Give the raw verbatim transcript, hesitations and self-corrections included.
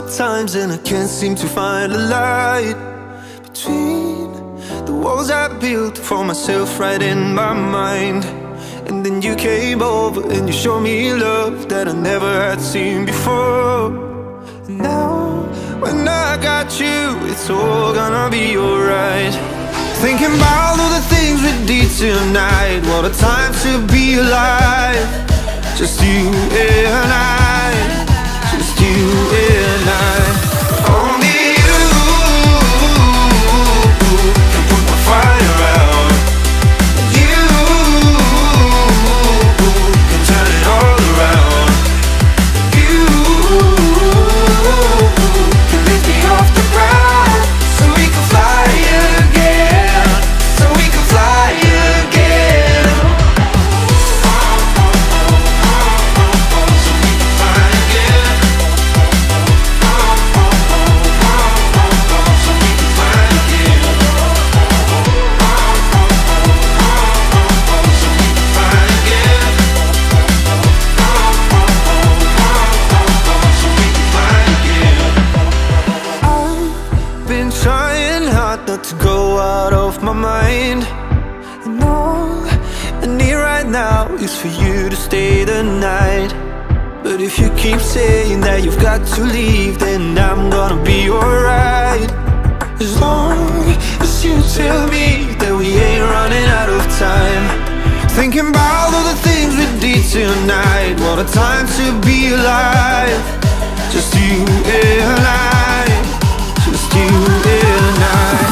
times and I can't seem to find a light between the walls I built for myself right in my mind. And then you came over and you showed me love that I never had seen before. And now, when I got you, it's all gonna be alright. Thinking about all the things we did tonight, what a time to be alive. Just you and I, just you and I. Only you can put my fire out. You can turn it all around. You can lift me off the ground, so we can fly again, so we can fly again. So we can fly again. So we can fly again. So we can fly again. So we can fly again. I've been trying hard not to go out of my mind, and all I need right now is for you to stay the night. But if you keep saying that you've got to leave, then I'm gonna be alright. As long as you tell me that we ain't running out of time. Thinking about all the things we did tonight, what a time to be alive. Just you and I, just you and I.